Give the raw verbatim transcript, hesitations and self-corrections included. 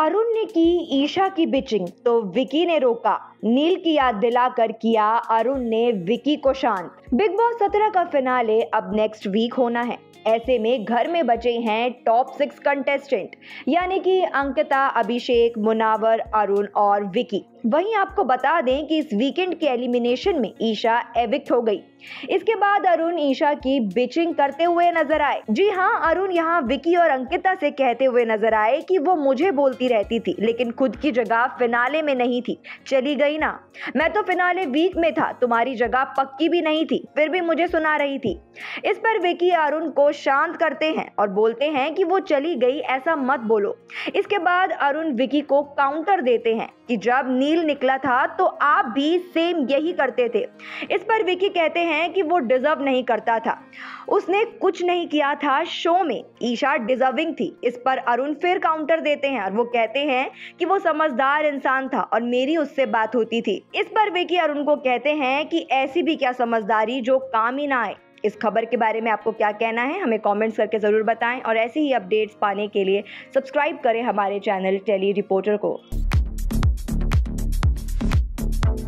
अरुण ने की ईशा की बिचिंग तो विकी ने रोका। नील की याद दिलाकर किया अरुण ने विकी को शांत। बिग बॉस सत्रह का फिनाले अब नेक्स्ट वीक होना है। ऐसे में घर में बचे हैं टॉप सिक्स कंटेस्टेंट, यानी कि अंकिता, अभिषेक, मुनावर, अरुण और विकी। वहीं आपको बता दें कि इस वीकेंड के एलिमिनेशन में ईशा एविक्ट हो गई। इसके बाद अरुण ईशा की बिचिंग करते हुए नजर आए। जी हाँ, अरुण यहाँ विकी और अंकिता से कहते हुए नजर आए कि वो मुझे बोलती रहती थी लेकिन खुद की जगह फिनाले में नहीं थी, चली गई ना। मैं तो फिनाले वीक में था, तुम्हारी जगह पक्की भी नहीं थी, फिर भी मुझे सुना रही थी। इस पर विकी अरुण को शांत करते हैं और बोलते हैं कि वो चली गई, ऐसा मत बोलो। इसके बाद अरुण विकी को काउंटर देते हैं कि जब नील निकला था तो आप भी सेम यही करते थे। इस पर विकी कहते हैं कि वो डिजर्व नहीं करता था, उसने कुछ नहीं किया था शो में, ईशा डिजर्विंग थी। इस पर अरुण फिर काउंटर देते हैं और वो कहते हैं कि वो समझदार इंसान था और मेरी उससे बात होती थी। इस पर विकी अरुण को कहते हैं कि ऐसी भी क्या समझदारी जो काम ही ना आए। इस खबर के बारे में आपको क्या कहना है, हमें कमेंट्स करके जरूर बताएं और ऐसे ही अपडेट्स पाने के लिए सब्सक्राइब करें हमारे चैनल टेली रिपोर्टर को।